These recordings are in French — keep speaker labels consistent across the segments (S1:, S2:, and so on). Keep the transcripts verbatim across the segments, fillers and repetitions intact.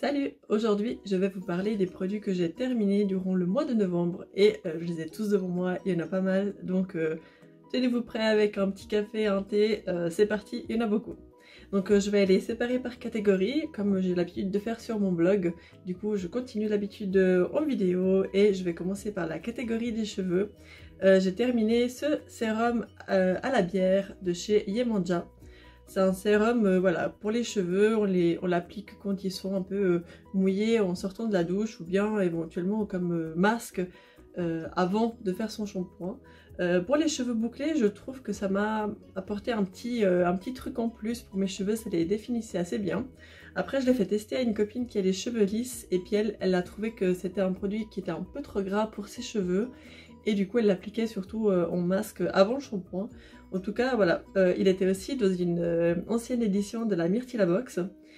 S1: Salut! Aujourd'hui, je vais vous parler des produits que j'ai terminés durant le mois de novembre et euh, je les ai tous devant moi, il y en a pas mal, donc euh, tenez-vous prêts avec un petit café, un thé, euh, c'est parti, il y en a beaucoup. Donc euh, je vais les séparer par catégorie, comme j'ai l'habitude de faire sur mon blog. Du coup, je continue l'habitude en vidéo et je vais commencer par la catégorie des cheveux. Euh, j'ai terminé ce sérum euh, à la bière de chez Yemanja. C'est un sérum euh, voilà, pour les cheveux, on les, on l'applique quand ils sont un peu euh, mouillés en sortant de la douche ou bien éventuellement comme euh, masque euh, avant de faire son shampoing. Euh, pour les cheveux bouclés, je trouve que ça m'a apporté un petit, euh, un petit truc en plus pour mes cheveux, ça les définissait assez bien. Après, je l'ai fait tester à une copine qui a les cheveux lisses et puis elle, elle a trouvé que c'était un produit qui était un peu trop gras pour ses cheveux. Et du coup elle l'appliquait surtout euh, en masque avant le shampoing. En tout cas voilà, euh, il était aussi dans une euh, ancienne édition de la Myrtilla Box.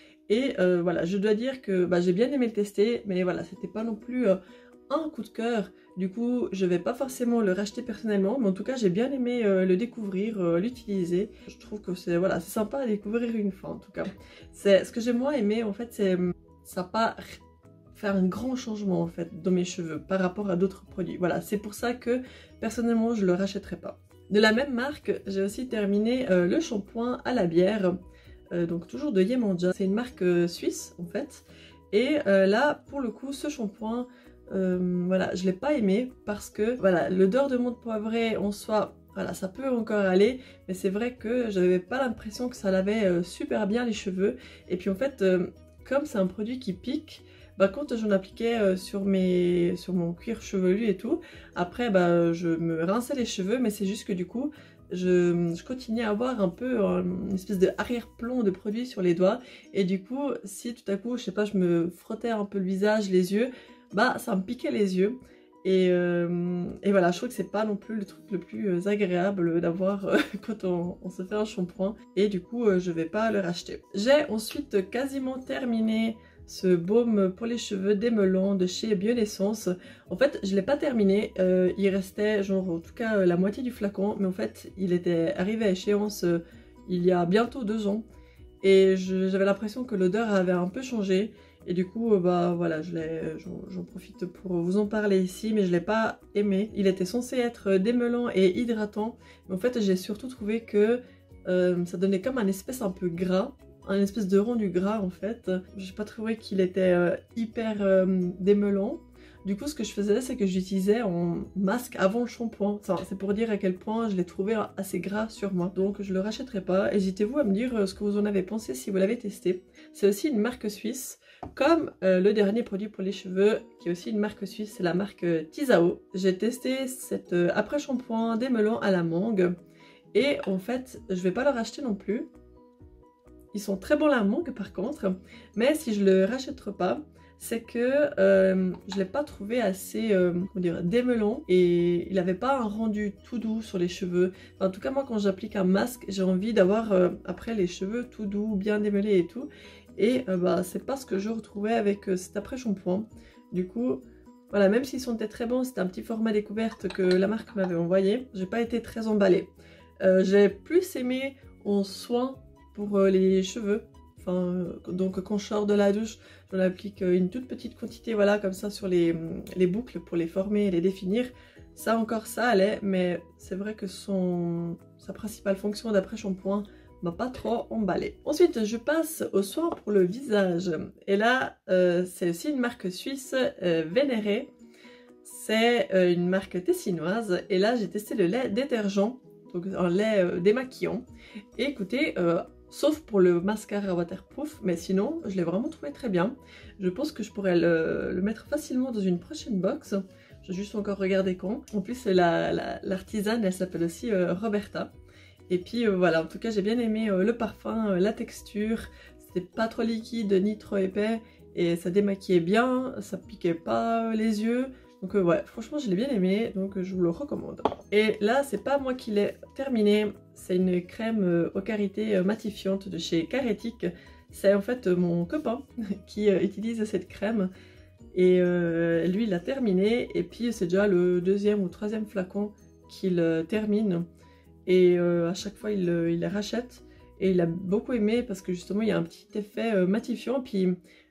S1: Et euh, voilà, je dois dire que bah, j'ai bien aimé le tester, mais voilà, c'était pas non plus euh, un coup de cœur. Du coup je vais pas forcément le racheter personnellement, mais en tout cas j'ai bien aimé euh, le découvrir, euh, l'utiliser. Je trouve que c'est voilà, c'est sympa à découvrir une fois en tout cas. Ce que j'ai moins aimé en fait, c'est ça n'a pas faire un grand changement en fait dans mes cheveux par rapport à d'autres produits. Voilà, c'est pour ça que personnellement je le rachèterai pas. De la même marque, j'ai aussi terminé euh, le shampoing à la bière, euh, donc toujours de Yemanja. C'est une marque euh, suisse en fait. Et euh, là, pour le coup, ce shampoing, euh, voilà, je l'ai pas aimé parce que voilà, l'odeur de menthe poivrée en soi, voilà, ça peut encore aller, mais c'est vrai que j'avais pas l'impression que ça lavait euh, super bien les cheveux. Et puis en fait, euh, comme c'est un produit qui pique, bah, quand j'en appliquais euh, sur, mes, sur mon cuir chevelu et tout, après bah, je me rinçais les cheveux, mais c'est juste que du coup, je, je continuais à avoir un peu euh, une espèce de arrière-plan de produit sur les doigts. Et du coup, si tout à coup, je sais pas, je me frottais un peu le visage, les yeux, bah ça me piquait les yeux. Et, euh, et voilà, je trouve que c'est pas non plus le truc le plus agréable d'avoir euh, quand on, on se fait un shampoing. Et du coup, euh, je vais pas le racheter. J'ai ensuite quasiment terminé ce baume pour les cheveux démêlant de chez Bionessence. En fait, je l'ai pas terminé, euh, il restait genre en tout cas euh, la moitié du flacon, mais en fait il était arrivé à échéance euh, il y a bientôt deux ans et j'avais l'impression que l'odeur avait un peu changé et du coup euh, bah voilà, j'en profite pour vous en parler ici, mais je l'ai pas aimé. Il était censé être démêlant et hydratant, mais en fait j'ai surtout trouvé que euh, ça donnait comme un espèce un peu gras, un espèce de rendu gras en fait. J'ai pas trouvé qu'il était euh, hyper euh, démêlant. Du coup ce que je faisais, c'est que j'utilisais en masque avant le shampoing. Enfin, c'est pour dire à quel point je l'ai trouvé assez gras sur moi. Donc je le rachèterai pas. Hésitez-vous à me dire ce que vous en avez pensé si vous l'avez testé. C'est aussi une marque suisse, comme euh, le dernier produit pour les cheveux qui est aussi une marque suisse, c'est la marque euh, Tisao. J'ai testé cet euh, après shampoing démêlant à la mangue et en fait je vais pas le racheter non plus. Ils sont très bons la mangue par contre, mais si je le rachèterai pas, c'est que euh, je l'ai pas trouvé assez euh, comment dire, démêlant et il avait pas un rendu tout doux sur les cheveux. Enfin, en tout cas moi quand j'applique un masque, j'ai envie d'avoir euh, après les cheveux tout doux, bien démêlés et tout. Et euh, bah, c'est pas ce que je retrouvais avec euh, cet après shampoing. Du coup, voilà, même s'ils sont très bons, c'était un petit format découverte que la marque m'avait envoyé, j'ai pas été très emballée. Euh, j'ai plus aimé en soin pour euh, les cheveux, enfin euh, donc quand je sors de la douche, j'en applique euh, une toute petite quantité, voilà, comme ça sur les, les boucles pour les former et les définir. Ça encore ça allait, mais c'est vrai que son, sa principale fonction d'après shampoing m'a pas trop emballé. Ensuite je passe au soin pour le visage, et là euh, c'est aussi une marque suisse, euh, Vénéré. C'est euh, une marque tessinoise, et là j'ai testé le lait détergent, donc un lait euh, démaquillant, et écoutez, euh, sauf pour le mascara waterproof, mais sinon je l'ai vraiment trouvé très bien. Je pense que je pourrais le, le mettre facilement dans une prochaine box. J'ai juste encore regardé quand. En plus l'artisane, la, la, elle s'appelle aussi euh, Roberta. Et puis euh, voilà, en tout cas j'ai bien aimé euh, le parfum, euh, la texture. C'était pas trop liquide ni trop épais et ça démaquillait bien, ça piquait pas les yeux. Donc euh, ouais, franchement je l'ai bien aimé, donc euh, je vous le recommande. Et là c'est pas moi qui l'ai terminé, c'est une crème euh, aux carités euh, matifiante de chez Caretic. C'est en fait euh, mon copain qui euh, utilise cette crème et euh, lui il l'a terminé, et puis c'est déjà le deuxième ou troisième flacon qu'il euh, termine, et euh, à chaque fois il, euh, il les rachète. Et il a beaucoup aimé parce que justement il y a un petit effet euh, matifiant, puis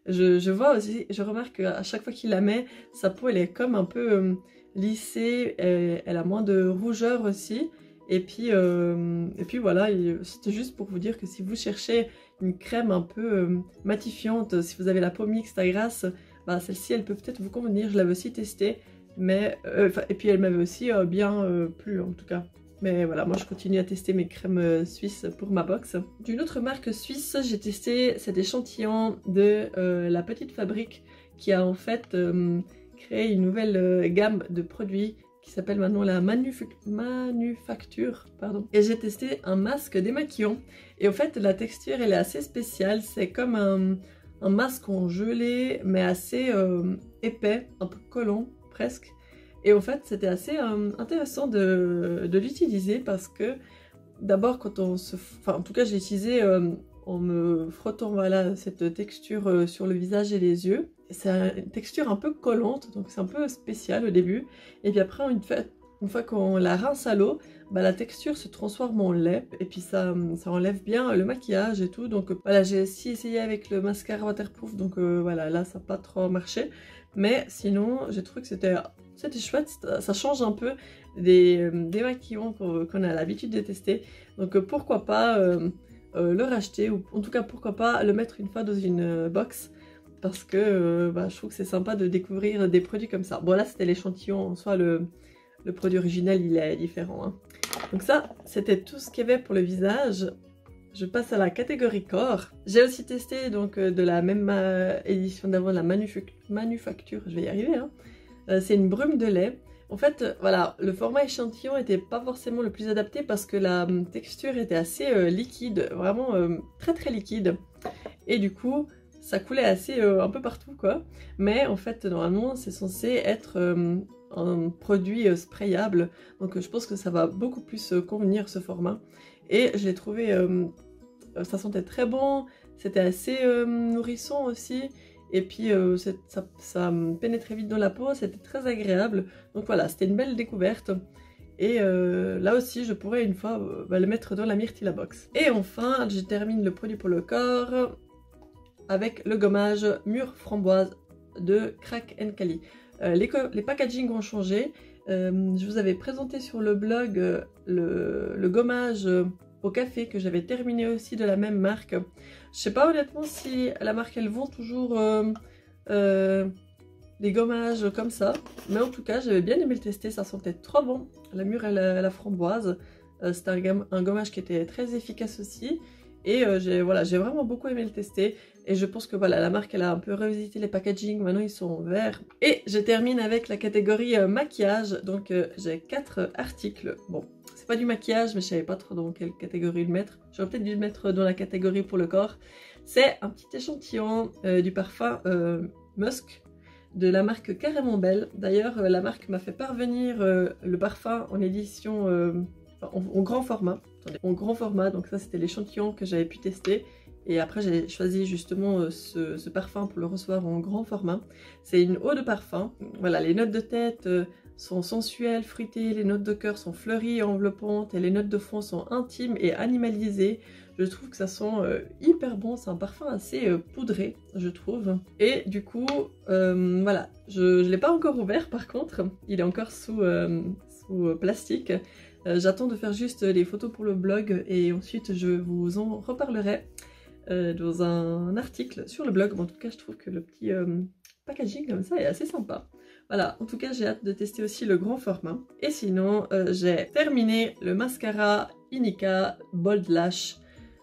S1: Je, je vois aussi, je remarque qu'à chaque fois qu'il la met, sa peau elle est comme un peu euh, lissée, elle, elle a moins de rougeur aussi. Et puis, euh, et puis voilà, c'était juste pour vous dire que si vous cherchez une crème un peu euh, matifiante, si vous avez la peau mixte à grasse, bah, celle-ci elle peut peut-être vous convenir, je l'avais aussi testée. Mais, euh, et puis elle m'avait aussi euh, bien euh, plu en tout cas. Mais voilà, moi je continue à tester mes crèmes euh, suisses pour ma box. D'une autre marque suisse, j'ai testé cet échantillon de euh, La Petite Fabrique qui a en fait euh, créé une nouvelle euh, gamme de produits qui s'appelle maintenant la Manuf Manufacture. Pardon. Et j'ai testé un masque démaquillant. Et en fait, la texture elle est assez spéciale. C'est comme un, un masque en gelé, mais assez euh, épais, un peu collant presque. Et en fait, c'était assez euh, intéressant de, de l'utiliser parce que d'abord, quand on se... Enfin, en tout cas, j'ai utilisé euh, en me frottant voilà, cette texture euh, sur le visage et les yeux. C'est une texture un peu collante, donc c'est un peu spécial au début. Et puis après, une fois, une fois qu'on la rince à l'eau, bah, la texture se transforme en lait. Et puis ça, ça enlève bien le maquillage et tout. Donc voilà, j'ai aussi essayé avec le mascara waterproof. Donc euh, voilà, là, ça n'a pas trop marché. Mais sinon, j'ai trouvé que c'était... C'était chouette, ça change un peu des, des maquillants qu'on qu'on a l'habitude de tester. Donc pourquoi pas euh, euh, le racheter, ou en tout cas pourquoi pas le mettre une fois dans une euh, box. Parce que euh, bah, je trouve que c'est sympa de découvrir des produits comme ça. Bon là c'était l'échantillon, en soi le, le produit original il est différent. Hein. Donc ça c'était tout ce qu'il y avait pour le visage. Je passe à la catégorie corps. J'ai aussi testé donc de la même euh, édition d'avant, la manufac manufacture, je vais y arriver hein. Euh, c'est une brume de lait. En fait, euh, voilà, le format échantillon n'était pas forcément le plus adapté parce que la euh, texture était assez euh, liquide, vraiment euh, très très liquide. Et du coup, ça coulait assez euh, un peu partout quoi. Mais en fait, normalement, c'est censé être euh, un produit euh, sprayable. Donc euh, je pense que ça va beaucoup plus euh, convenir ce format. Et je l'ai trouvé, euh, ça sentait très bon, c'était assez euh, nourrissant aussi. Et puis euh, ça, ça pénétrait vite dans la peau, c'était très agréable. Donc voilà, c'était une belle découverte. Et euh, là aussi, je pourrais une fois euh, bah, le mettre dans la Myrtilla Box. Et enfin, je termine le produit pour le corps avec le gommage mûre framboise de Crack and Cali. Euh, les, les packaging ont changé. Euh, je vous avais présenté sur le blog euh, le, le gommage euh, au café que j'avais terminé aussi de la même marque. Je sais pas honnêtement si la marque elle vend toujours euh, euh, les gommages comme ça, mais en tout cas j'avais bien aimé le tester, ça sentait trop bon, la mûre et la, la framboise. Euh, c'était un, un gommage qui était très efficace aussi, et euh, j'ai voilà, j'ai vraiment beaucoup aimé le tester. Et je pense que voilà, la marque elle a un peu revisité les packaging, maintenant ils sont verts. Et je termine avec la catégorie euh, maquillage, donc euh, j'ai quatre articles. Bon, c'est pas du maquillage, mais je savais pas trop dans quelle catégorie le mettre. J'aurais peut-être dû le mettre dans la catégorie pour le corps. C'est un petit échantillon euh, du parfum euh, Musk de la marque Carrément Belle. D'ailleurs, euh, la marque m'a fait parvenir euh, le parfum en édition, euh, enfin, en, en grand format. Attendez, en grand format, donc ça c'était l'échantillon que j'avais pu tester. Et après j'ai choisi justement ce, ce parfum pour le recevoir en grand format. C'est une eau de parfum. Voilà, les notes de tête sont sensuelles, fruitées, les notes de cœur sont fleuries et enveloppantes, et les notes de fond sont intimes et animalisées. Je trouve que ça sent euh, hyper bon, c'est un parfum assez euh, poudré, je trouve. Et du coup, euh, voilà, je ne l'ai pas encore ouvert par contre, il est encore sous, euh, sous plastique. Euh, J'attends de faire juste les photos pour le blog et ensuite je vous en reparlerai. Euh, dans un article sur le blog. Bon, en tout cas, je trouve que le petit euh, packaging comme ça est assez sympa. Voilà, en tout cas, j'ai hâte de tester aussi le grand format. Et sinon, euh, j'ai terminé le mascara Inika Bold Lash.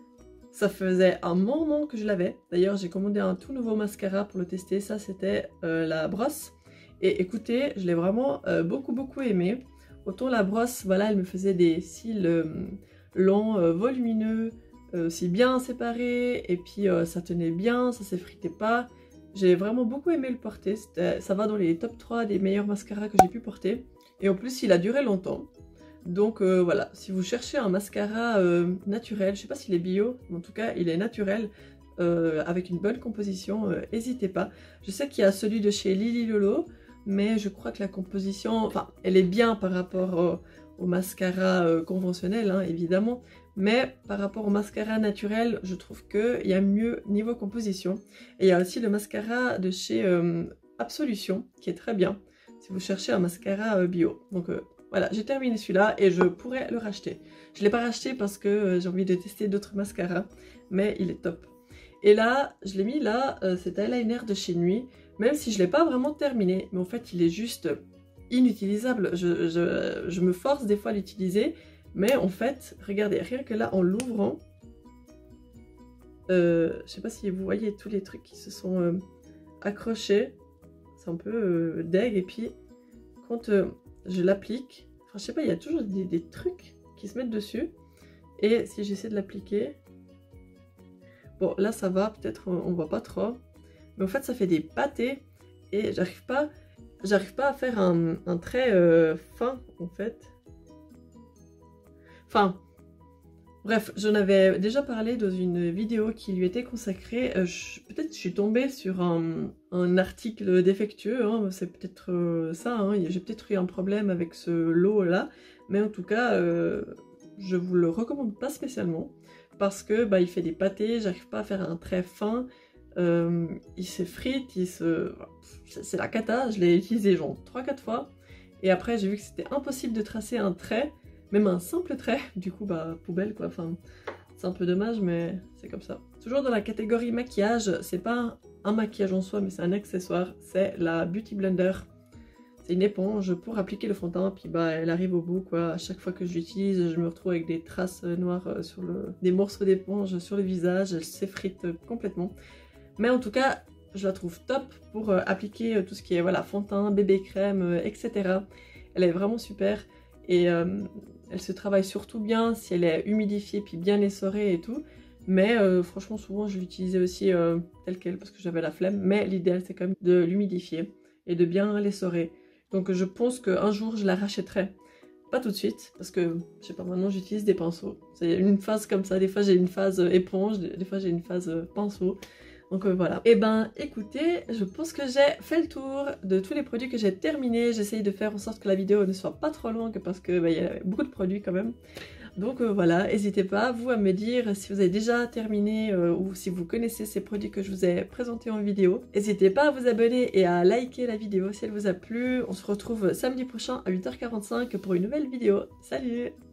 S1: Ça faisait un moment que je l'avais. D'ailleurs, j'ai commandé un tout nouveau mascara pour le tester. Ça, c'était euh, la brosse. Et écoutez, je l'ai vraiment euh, beaucoup, beaucoup aimé. Autant la brosse, voilà, elle me faisait des cils euh, longs, euh, volumineux, Euh, aussi bien séparé, et puis euh, ça tenait bien, ça s'effritait pas. J'ai vraiment beaucoup aimé le porter, ça va dans les top trois des meilleurs mascaras que j'ai pu porter. Et en plus il a duré longtemps. Donc euh, voilà, si vous cherchez un mascara euh, naturel, je sais pas s'il est bio, mais en tout cas il est naturel, euh, avec une bonne composition, n'hésitez euh, pas. Je sais qu'il y a celui de chez Lily Lolo, mais je crois que la composition, enfin elle est bien par rapport au, au mascara euh, conventionnel hein, évidemment, Mais par rapport au mascara naturel, je trouve qu'il y a mieux niveau composition. Et il y a aussi le mascara de chez euh, Absolution qui est très bien si vous cherchez un mascara euh, bio. Donc euh, voilà, j'ai terminé celui-là et je pourrais le racheter. Je ne l'ai pas racheté parce que euh, j'ai envie de tester d'autres mascaras, mais il est top. Et là, je l'ai mis là, euh, cet eyeliner de chez Nuit, même si je ne l'ai pas vraiment terminé. Mais en fait, il est juste inutilisable. Je, je, je me force des fois à l'utiliser. Mais en fait, regardez, rien que là, en l'ouvrant, euh, je sais pas si vous voyez tous les trucs qui se sont euh, accrochés. C'est un peu euh, deg. Et puis, quand euh, je l'applique, enfin, je sais pas, il y a toujours des, des trucs qui se mettent dessus. Et si j'essaie de l'appliquer... Bon, là, ça va, peut-être on, on voit pas trop. Mais en fait, ça fait des pâtés. Et j'arrive pas, j'arrive pas à faire un, un trait euh, fin, en fait. Enfin, bref, j'en avais déjà parlé dans une vidéo qui lui était consacrée. Euh, peut-être je suis tombée sur un, un article défectueux, hein, c'est peut-être euh, ça, hein, j'ai peut-être eu un problème avec ce lot-là. Mais en tout cas, euh, je vous le recommande pas spécialement. Parce que bah, il fait des pâtés, j'arrive pas à faire un trait fin. Euh, il s'effrite, il se... c'est la cata, je l'ai utilisé genre trois quatre fois. Et après, j'ai vu que c'était impossible de tracer un trait. Même un simple trait, du coup bah poubelle quoi, enfin c'est un peu dommage mais c'est comme ça. Toujours dans la catégorie maquillage, c'est pas un maquillage en soi mais c'est un accessoire, c'est la Beauty Blender. C'est une éponge pour appliquer le fond de teint, puis bah elle arrive au bout quoi, à chaque fois que je l'utilise je me retrouve avec des traces noires sur le... des morceaux d'éponge sur le visage, elle s'effrite complètement. Mais en tout cas, je la trouve top pour appliquer tout ce qui est voilà, fond de teint, bébé crème, et cetera. Elle est vraiment super. Et euh, elle se travaille surtout bien si elle est humidifiée puis bien essorée et tout. Mais euh, franchement souvent je l'utilisais aussi euh, telle quelle parce que j'avais la flemme. Mais l'idéal c'est quand même de l'humidifier et de bien l'essorer. Donc je pense qu'un jour je la rachèterai. Pas tout de suite parce que je sais pas, maintenant j'utilise des pinceaux. C'est une phase comme ça, des fois j'ai une phase éponge, des fois j'ai une phase pinceau. Donc euh, voilà. Et ben écoutez, je pense que j'ai fait le tour de tous les produits que j'ai terminés. J'essaye de faire en sorte que la vidéo ne soit pas trop longue parce que bah, y a beaucoup de produits quand même. Donc euh, voilà, n'hésitez pas vous à me dire si vous avez déjà terminé euh, ou si vous connaissez ces produits que je vous ai présentés en vidéo. N'hésitez pas à vous abonner et à liker la vidéo si elle vous a plu. On se retrouve samedi prochain à huit heures quarante-cinq pour une nouvelle vidéo. Salut!